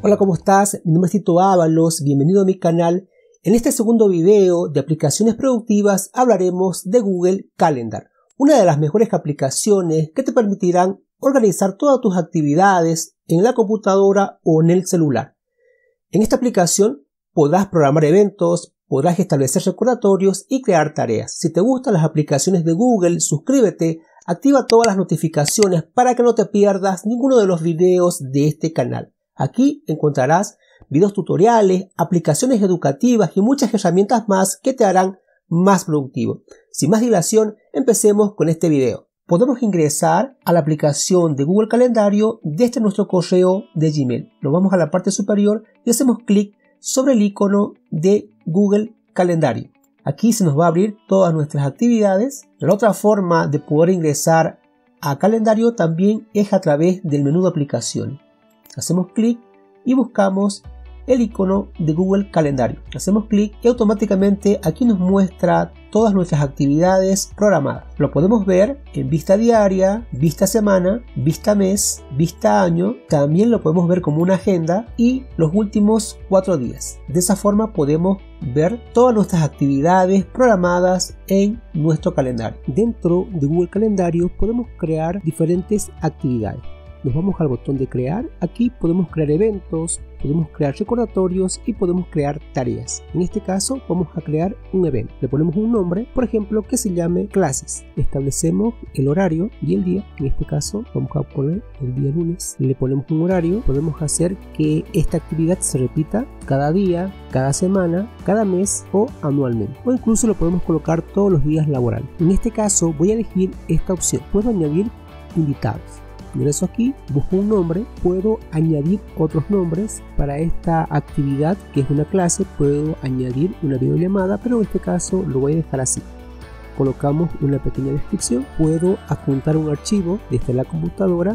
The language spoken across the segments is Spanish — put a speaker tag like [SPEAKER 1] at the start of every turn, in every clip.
[SPEAKER 1] Hola, ¿cómo estás? Mi nombre es Tito Ábalos, bienvenido a mi canal. En este segundo video de aplicaciones productivas hablaremos de Google Calendar, una de las mejores aplicaciones que te permitirán organizar todas tus actividades en la computadora o en el celular. En esta aplicación podrás programar eventos, podrás establecer recordatorios y crear tareas. Si te gustan las aplicaciones de Google, suscríbete, activa todas las notificaciones para que no te pierdas ninguno de los videos de este canal. Aquí encontrarás videos tutoriales, aplicaciones educativas y muchas herramientas más que te harán más productivo. Sin más dilación, empecemos con este video. Podemos ingresar a la aplicación de Google Calendario desde nuestro correo de Gmail. Nos vamos a la parte superior y hacemos clic sobre el icono de Google Calendario. Aquí se nos va a abrir todas nuestras actividades. La otra forma de poder ingresar a Calendario también es a través del menú de aplicación. Hacemos clic y buscamos el icono de Google Calendario. Hacemos clic y automáticamente aquí nos muestra todas nuestras actividades programadas. Lo podemos ver en vista diaria, vista semana, vista mes, vista año. También lo podemos ver como una agenda y los últimos 4 días. De esa forma podemos ver todas nuestras actividades programadas en nuestro calendario. Dentro de Google Calendario podemos crear diferentes actividades. Nos vamos al botón de crear. Aquí podemos crear eventos, podemos crear recordatorios y podemos crear tareas. En este caso vamos a crear un evento. Le ponemos un nombre, por ejemplo, que se llame clases. Establecemos el horario y el día. En este caso vamos a poner el día lunes. Le ponemos un horario. Podemos hacer que esta actividad se repita cada día, cada semana, cada mes o anualmente. O incluso lo podemos colocar todos los días laborales. En este caso voy a elegir esta opción. Puedo añadir invitados. Ingreso aquí, busco un nombre, puedo añadir otros nombres para esta actividad que es una clase. Puedo añadir una videollamada, pero en este caso lo voy a dejar así. Colocamos una pequeña descripción, puedo adjuntar un archivo desde la computadora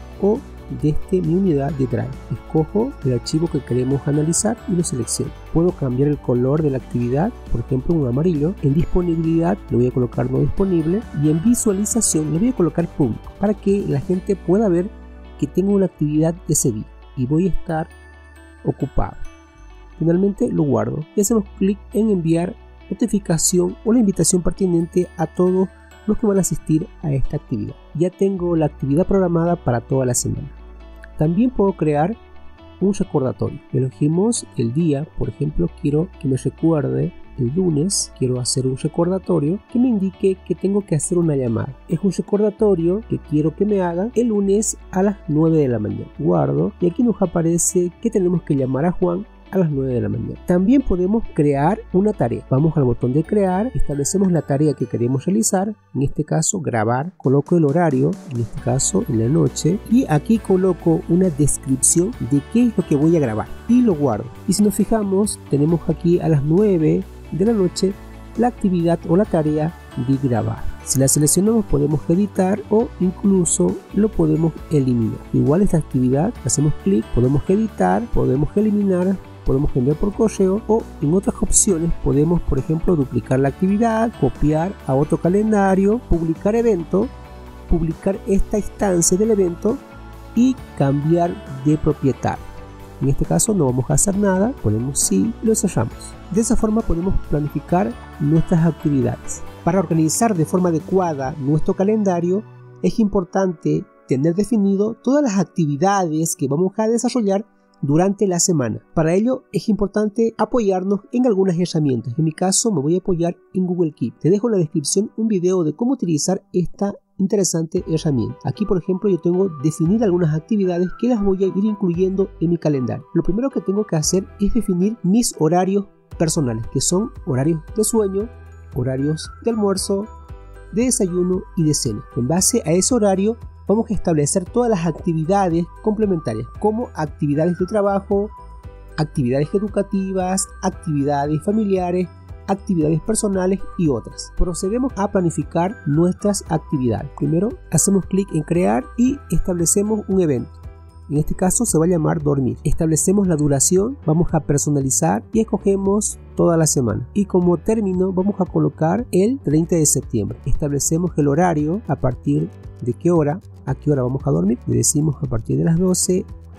[SPEAKER 1] o desde mi unidad de Drive. Escojo el archivo que queremos analizar y lo selecciono. Puedo cambiar el color de la actividad, por ejemplo un amarillo. En disponibilidad le voy a colocar no disponible y en visualización le voy a colocar público para que la gente pueda ver que tengo una actividad ese día y voy a estar ocupado. Finalmente lo guardo y hacemos clic en enviar notificación o la invitación pertinente a todos los que van a asistir a esta actividad. Ya tengo la actividad programada para toda la semana. También puedo crear un recordatorio. Elegimos el día, por ejemplo, quiero que me recuerde el lunes. Quiero hacer un recordatorio que me indique que tengo que hacer una llamada. Es un recordatorio que quiero que me hagan el lunes a las 9 de la mañana. Guardo y aquí nos aparece que tenemos que llamar a Juan a las 9 de la mañana. También podemos crear una tarea. Vamos al botón de crear, establecemos la tarea que queremos realizar, en este caso grabar, coloco el horario, en este caso en la noche, y aquí coloco una descripción de qué es lo que voy a grabar y lo guardo. Y si nos fijamos, tenemos aquí a las 9 de la noche la actividad o la tarea de grabar. Si la seleccionamos podemos editar o incluso lo podemos eliminar. Igual esta actividad, hacemos clic, podemos editar, podemos eliminar, podemos enviar por correo o en otras opciones podemos, por ejemplo, duplicar la actividad, copiar a otro calendario, publicar evento, publicar esta instancia del evento y cambiar de propietario. En este caso no vamos a hacer nada, ponemos sí y lo cerramos. De esa forma podemos planificar nuestras actividades. Para organizar de forma adecuada nuestro calendario es importante tener definido todas las actividades que vamos a desarrollar durante la semana. Para ello es importante apoyarnos en algunas herramientas. En mi caso me voy a apoyar en Google Keep. Te dejo en la descripción un video de cómo utilizar esta interesante herramienta. Aquí por ejemplo yo tengo definidas algunas actividades que las voy a ir incluyendo en mi calendario. Lo primero que tengo que hacer es definir mis horarios personales, que son horarios de sueño, horarios de almuerzo, de desayuno y de cena. En base a ese horario vamos a establecer todas las actividades complementarias, como actividades de trabajo, actividades educativas, actividades familiares, actividades personales y otras. Procedemos a planificar nuestras actividades. Primero hacemos clic en crear y establecemos un evento. En este caso se va a llamar dormir. Establecemos la duración, vamos a personalizar y escogemos toda la semana. Y como término vamos a colocar el 30 de septiembre. Establecemos el horario, a partir de qué hora, a qué hora vamos a dormir. Le decimos a partir de las 12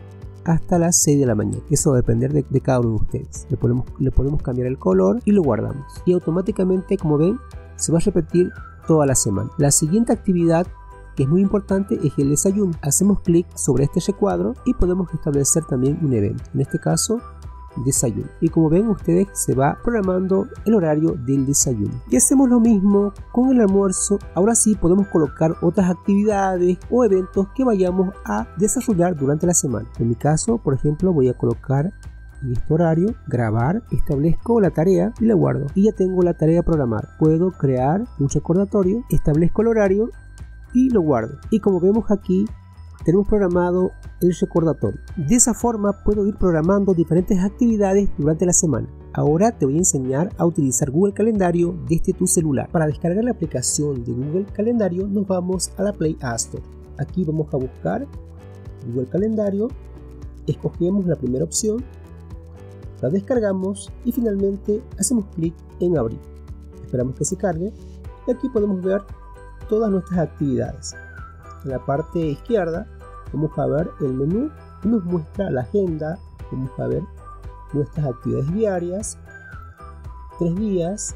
[SPEAKER 1] hasta las 6 de la mañana. Eso va a depender de cada uno de ustedes. Le podemos cambiar el color y lo guardamos. Y automáticamente, como ven, se va a repetir toda la semana. La siguiente actividad, que es muy importante, es el desayuno. Hacemos clic sobre este recuadro y podemos establecer también un evento. En este caso, desayuno. Y como ven ustedes, se va programando el horario del desayuno. Y hacemos lo mismo con el almuerzo. Ahora sí podemos colocar otras actividades o eventos que vayamos a desarrollar durante la semana. En mi caso, por ejemplo, voy a colocar en este horario, grabar, establezco la tarea y la guardo. Y ya tengo la tarea programada. Puedo crear un recordatorio, establezco el horario y lo guardo. Y como vemos aquí, tenemos programado el recordatorio. De esa forma puedo ir programando diferentes actividades durante la semana. Ahora te voy a enseñar a utilizar Google Calendario desde tu celular. Para descargar la aplicación de Google Calendario nos vamos a la Play Store. Aquí vamos a buscar Google Calendario, escogemos la primera opción, la descargamos y finalmente hacemos clic en abrir. Esperamos que se cargue y aquí podemos ver todas nuestras actividades. En la parte izquierda vamos a ver el menú y nos muestra la agenda. Vamos a ver nuestras actividades diarias, 3 días,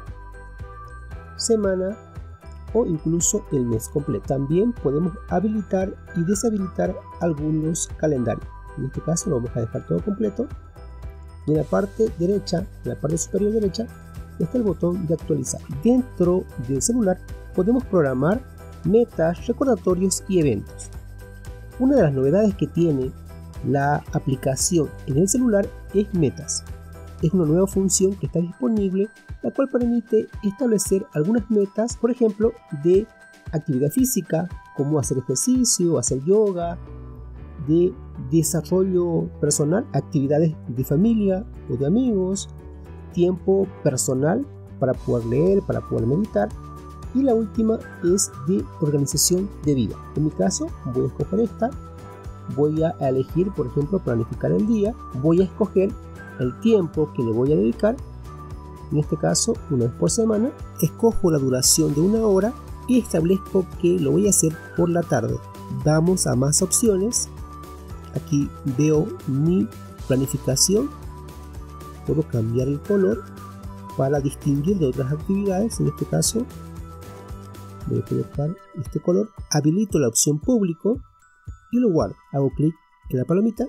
[SPEAKER 1] semana o incluso el mes completo. También podemos habilitar y deshabilitar algunos calendarios. En este caso lo vamos a dejar todo completo. Y en la parte derecha, en la parte superior derecha, está el botón de actualizar. Dentro del celular podemos programar metas, recordatorios y eventos. Una de las novedades que tiene la aplicación en el celular es metas. Es una nueva función que está disponible, la cual permite establecer algunas metas, por ejemplo, de actividad física, como hacer ejercicio, hacer yoga, de desarrollo personal, actividades de familia o de amigos, tiempo personal para poder leer, para poder meditar. Y la última es de organización de vida. En mi caso voy a escoger esta. Voy a elegir, por ejemplo, planificar el día. Voy a escoger el tiempo que le voy a dedicar. En este caso, una vez por semana. Escojo la duración de 1 hora y establezco que lo voy a hacer por la tarde. Vamos a más opciones. Aquí veo mi planificación. Puedo cambiar el color para distinguir de otras actividades. En este caso voy a colocar este color, habilito la opción público y lo guardo. Hago clic en la palomita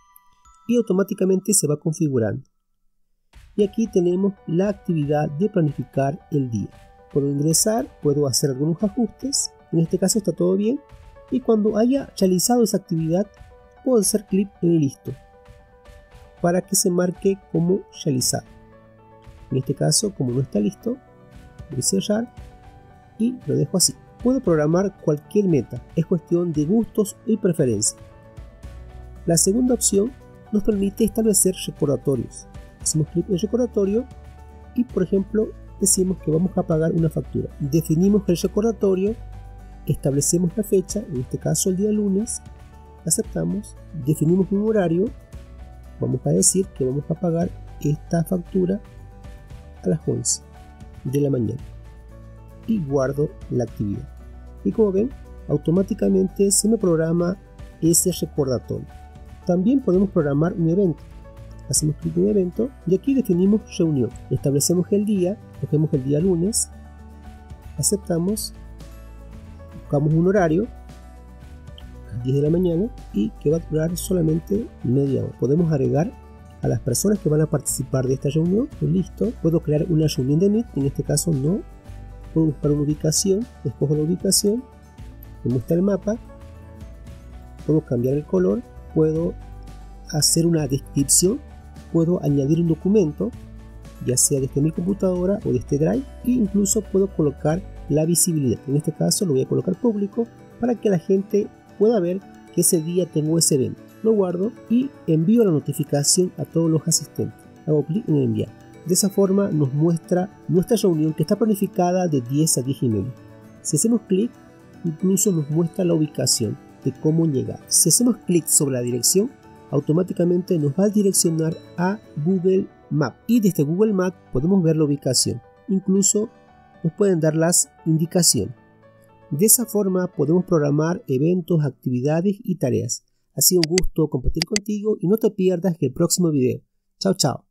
[SPEAKER 1] y automáticamente se va configurando. Y aquí tenemos la actividad de planificar el día. Puedo ingresar, puedo hacer algunos ajustes. En este caso está todo bien. Y cuando haya realizado esa actividad, puedo hacer clic en listo para que se marque como realizado. En este caso, como no está listo, voy a cerrar y lo dejo así. Puedo programar cualquier meta, es cuestión de gustos y preferencias. La segunda opción nos permite establecer recordatorios. Hacemos clic en recordatorio y, por ejemplo, decimos que vamos a pagar una factura. Definimos el recordatorio, establecemos la fecha, en este caso el día lunes, aceptamos, definimos un horario, vamos a decir que vamos a pagar esta factura a las 11 de la mañana. Y guardo la actividad. Y como ven, automáticamente se me programa ese recordatorio. También podemos programar un evento. Hacemos clic en evento y aquí definimos reunión. Establecemos el día, cogemos el día lunes, aceptamos, buscamos un horario a las 10 de la mañana y que va a durar solamente media hora. Podemos agregar a las personas que van a participar de esta reunión. Listo, puedo crear una reunión de Meet, en este caso no. Puedo buscar una ubicación, escojo la ubicación, me muestra el mapa, puedo cambiar el color, puedo hacer una descripción, puedo añadir un documento, ya sea desde mi computadora o desde Drive, e incluso puedo colocar la visibilidad. En este caso lo voy a colocar público para que la gente pueda ver que ese día tengo ese evento. Lo guardo y envío la notificación a todos los asistentes. Hago clic en enviar. De esa forma nos muestra nuestra reunión que está planificada de 10 a 10 y media. Si hacemos clic, incluso nos muestra la ubicación de cómo llegar. Si hacemos clic sobre la dirección, automáticamente nos va a direccionar a Google Maps. Y desde Google Maps podemos ver la ubicación. Incluso nos pueden dar las indicaciones. De esa forma podemos programar eventos, actividades y tareas. Ha sido un gusto compartir contigo y no te pierdas el próximo video. Chao, chao.